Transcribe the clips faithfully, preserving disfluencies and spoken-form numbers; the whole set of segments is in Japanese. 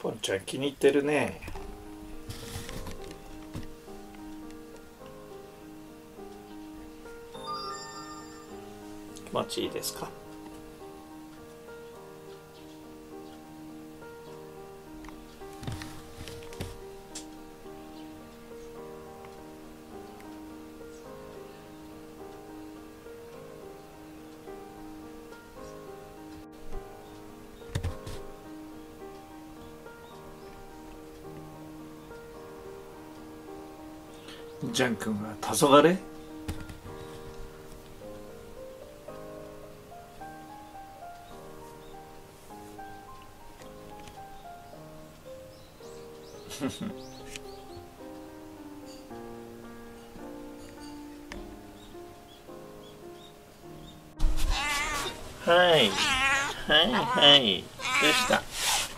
ポンちゃん気に入ってるね。気持ちいいですか？ジャン君は黄昏？はいはいはい、どうした？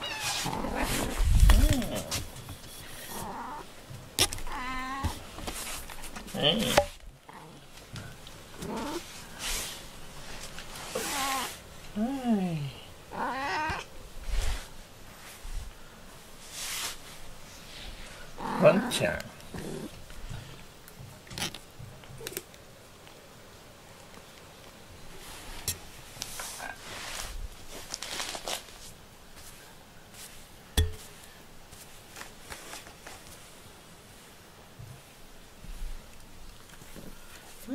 はい。ワンちゃん。うん。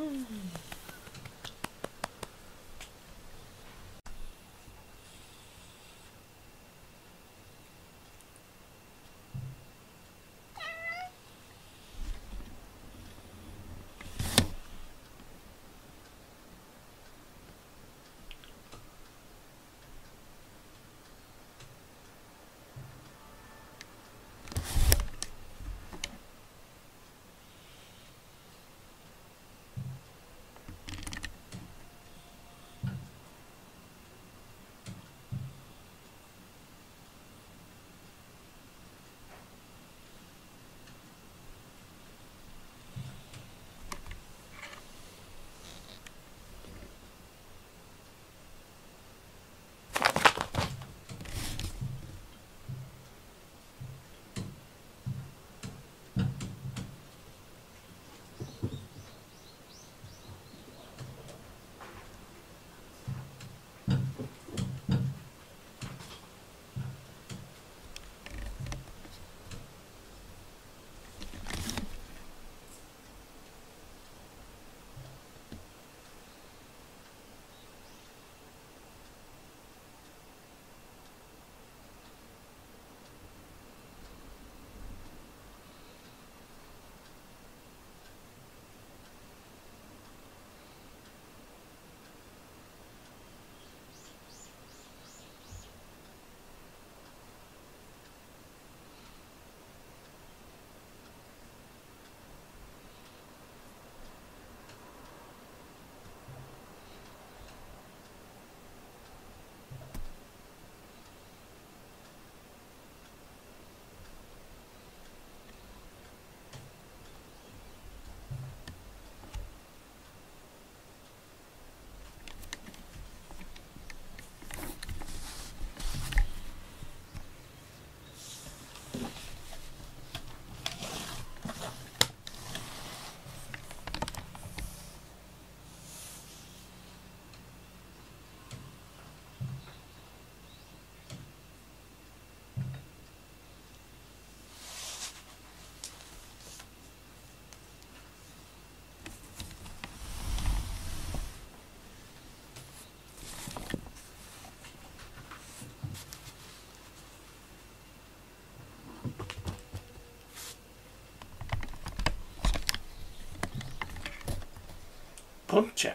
ポンちゃん。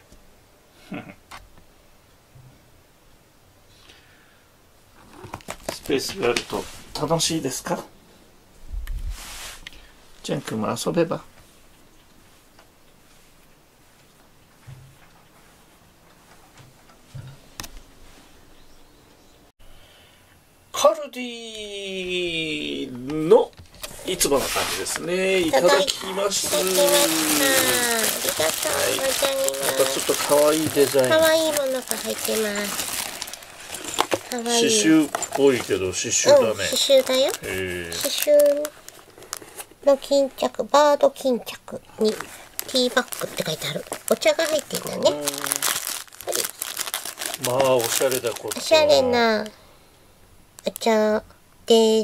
スペースがあると楽しいですか？ジャン君も遊べば。カルディのいつもの感じですね。いただきます。 ありがとう。 はい、 お茶にまたちょっと可愛いデザイン。 可愛いものが入ってます。 かわいい。 刺繍っぽいけど刺繍だね。 うん、刺繍だよ。 へえ。 刺繍の巾着、バード巾着にティーバッグって書いてある。お茶が入ってるんだね。はい。 まあおしゃれだこっちは。 おしゃれなお茶です。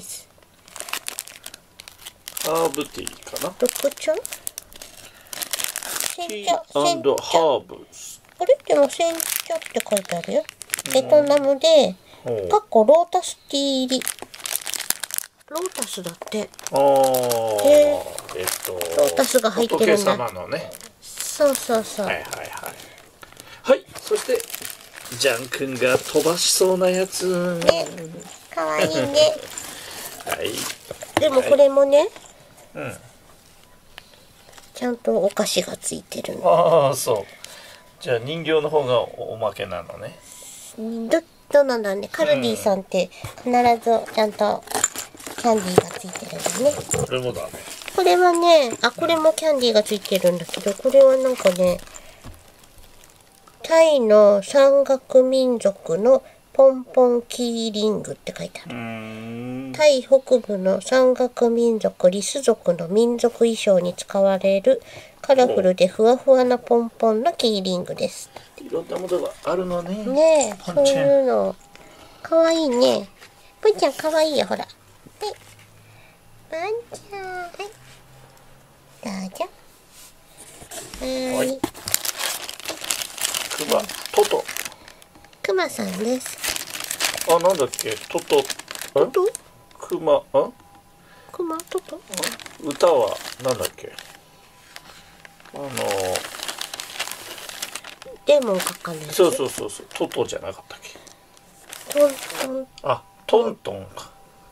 ハーブティーかな。 緑茶？煎ティ茶、煎ー& 茶。 ハーブ。 あれでも煎茶って書いてあるよ。ベトナムで、 ほうかっこロータスティー入り。ロータスだって。 ああ、 へえっとロータスが入ってるんだ。 仏様のね。 そうそうそう。 はいはいはい。はい、そしてジャン君が飛ばしそうなやつ。 ね、かわいいね。 はい。 でもこれもね、 うん。 ちゃんとお菓子がついてるの。 ああ、そう。じゃあ人形の方がおまけなのね。 ど、どなんだね。カルディさんって必ずちゃんとキャンディーがついてるんだね。 これもだね。 これはね、あ、これもキャンディーがついてるんだけど、これはなんかね、タイの山岳民族のポンポンキーリングって書いてある。 うーん。 タイ北部の山岳民族リス族の民族衣装に使われるカラフルでふわふわなポンポンのキーリングです。 いろんなものがあるのね。 ねえ、そうポンちゃんいうの。かわいいね。ポンちゃんかわいいよ、ほら。はい。ポンちゃん。はい。どうぞ。はー。 はいい。クマ、トト。 クマさんです。 あ、なんだっけ、トト。 トト？ クマ、あ、 クマトト？ 歌はなんだっけ。あの。 デーモン書かない。 そうそうそうそう、トトじゃなかったっけ。 トントン。 あ、トントンか。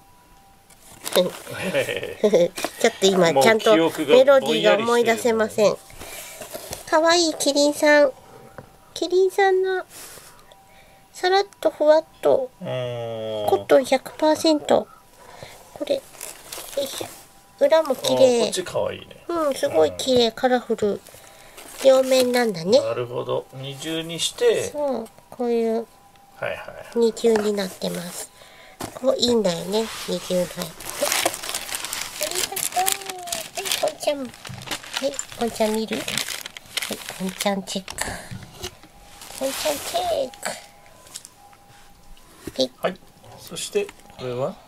へへちょっと今もうちゃんと記憶がメロディーが思い出せません。かわいいキリンさん。キリンさんのさらっとふわっとうーん。 コットン ひゃくパーセント。これ、よいしょ。裏も綺あ、こ麗っ。ち可愛いね。 うん、すごい綺麗、カラフル。両面なんだね。 なるほど。二重にして。 そう、こういうはいはい。 二重になってます。こういいんだよね、二重のやつ。ありがとう。はい、ポンちゃん。はい、ポンちゃん見る？はい、ポンちゃんチェック。ポンちゃんチェック。はい、 はい。そしてこれは？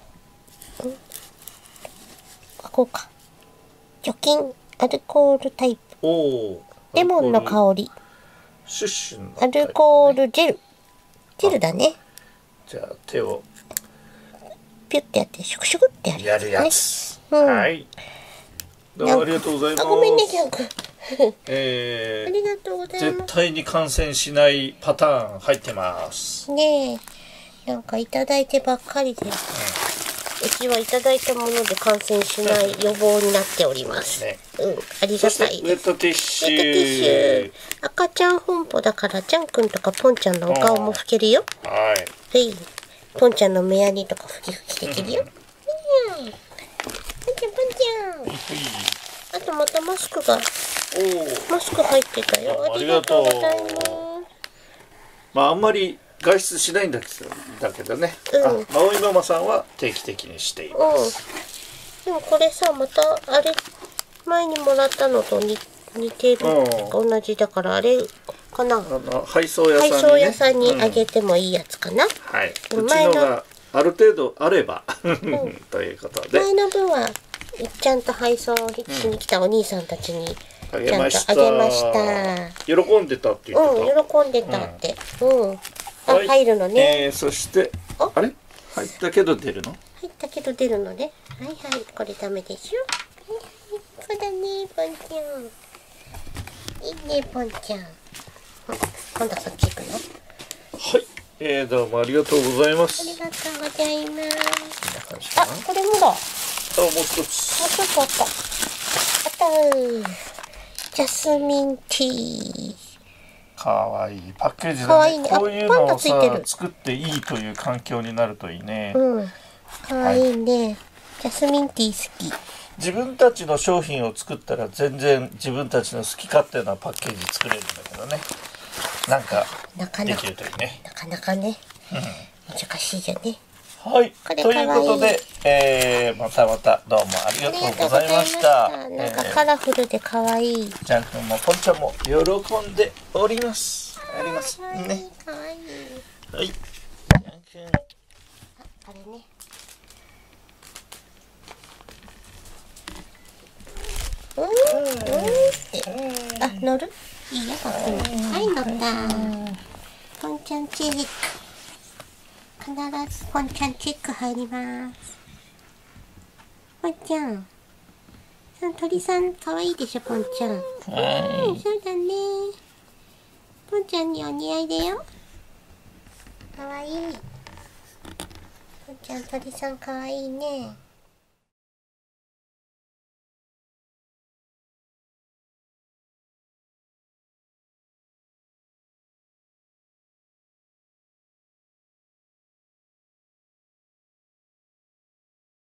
あ、こうか。除菌アルコールタイプ。 おお。 レモンの香り。 シュッシュのアルコールジェル。ジェルだね。 じゃあ手をピュッてやってシュクシュクってやるやるやつね。 やつ。 うんはい。どうもありがとうございます。 あ、ごめんね、キャン君。 えー、 ありがとうござい絶ます。 対に感染しないパターン入ってます。 ねえ、なんかいただいてばっかりで、うちはいただいたもので感染しない予防になっております。 ね。 うん、ありそしがたいです。 てウェットティッシウェットティッシュュ。 赤ちゃん本舗だからちゃんくんとかポンちゃんのお顔も拭けるよ。 はい。 はい。ポンちゃんの目やにとか拭き拭きできるよ。うん。ポンちゃんポンちゃん。あとまたマスクが、 おお。 マスク入ってたよ。 あありがとうございます。 まああんまり外出しないんだけどだけどね。 うんあ、マオイママさんは定期的にしています。 うん。でもこれさ、またあれ前にもらったのと似似てる、 うん同じだからあれかな。 あの配送屋さんにね。 配送屋さんにあげうんてもいいやつかな。 はい。うち前ののがある程度あればということで。 前の分はちゃんと配送しに来たお兄さんたちにあちゃんとげました。 あげました。 喜んでたって言ってた。 うん、喜んでたって。うん。あ、 はい入るのね。 えー、そしておあれ入ったけど出るの？ 入ったけど出るのね。はいはい、これダメでしょ。そうだね、ポンちゃん。いいね、ポンちゃん。今度はそっち行くの？ はい、えー、どうもありがとうございまあす。 りがとうございます。 こんな感じかあ、 な。 これもだ。もうあ、もう一つ。 ちょっとあった。あったー。ジャスミンティー。 かわいいパッケージだね。 かわいいね。 こういうパンのをさダついてる。 作っていいという環境になるといいね。 うん。かわいいね。ジャスミンティー好き。 自分たちの商品を作ったら全然自分たちの好き勝手なパッケージ作れるんだけどね。なんかなかなかできるといいね。 なかなかね。 難しいじゃね。 はい、 これということで、えー、またまたどうもありがとうございました。 なんかカラフルで可愛い。 ジャン君もポンちゃんも喜んでおります。ありますね。 可愛い。 はい、ジャン君。 あれね。うんうんって。あ、乗る？いいよ、はい、乗った。ポンちゃんチェック。必ずポンちゃんチェック入ります。ポンちゃん。その鳥さん可愛いでしょ、ポンちゃん。はい。そうだね。ポンちゃんにお似合いだよ。可愛い。ポンちゃん鳥さん可愛いね。